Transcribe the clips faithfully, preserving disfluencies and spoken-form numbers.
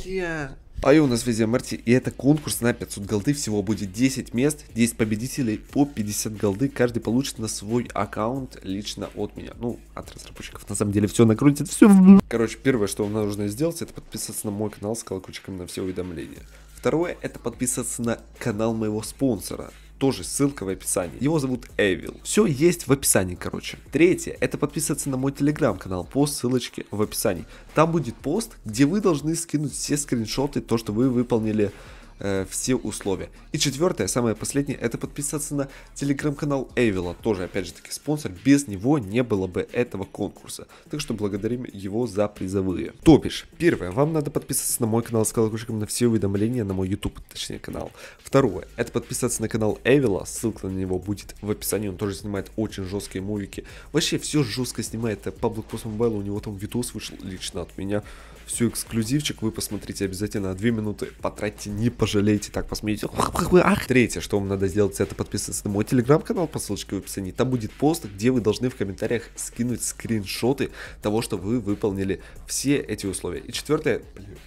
Бля. А и у нас везде Марти, и это конкурс на пятьсот голды, всего будет десять мест, десять победителей по пятьдесят голды, каждый получит на свой аккаунт лично от меня, ну, от разработчиков, на самом деле все накрутит, все. Короче, первое, что вам нужно сделать, это подписаться на мой канал с колокольчиком на все уведомления. Второе, это подписаться на канал моего спонсора. Тоже ссылка в описании. Его зовут Эвил. Все есть в описании, короче. Третье, это подписаться на мой телеграм-канал по ссылочке в описании. Там будет пост, где вы должны скинуть все скриншоты, то, что вы выполнили э, все условия. И четвертое, самое последнее, это подписаться на телеграм-канал Эвила. Тоже, опять же таки, спонсор. Без него не было бы этого конкурса. Так что благодарим его за призовые. То бишь, первое, вам надо подписаться на мой канал с колокольчиком на все уведомления, на мой YouTube, точнее, канал. Второе, это подписаться на канал Эвила, ссылка на него будет в описании, он тоже снимает очень жесткие мувики. Вообще все жестко снимает, по Black Post Mobile у него там видос вышел лично от меня. Все эксклюзивчик, вы посмотрите обязательно, две минуты потратьте, не пожалеете, так посмотрите. Третье, что вам надо сделать, это подписаться на мой телеграм-канал по ссылочке в описании. Там будет пост, где вы должны в комментариях скинуть скриншоты того, что вы выполнили все эти условия. И четвертое...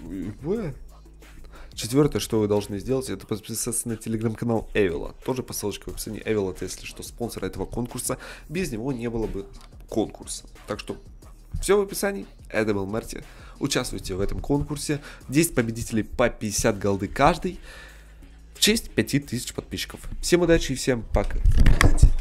Четвертое, что вы должны сделать, это подписаться на телеграм-канал Эвила. Тоже по ссылочке в описании. Эвил это, если что, спонсор этого конкурса. Без него не было бы конкурса. Так что все в описании. Это был Марти. Участвуйте в этом конкурсе. десять победителей по пятьдесят голды каждый. В честь пяти тысяч подписчиков. Всем удачи и всем пока.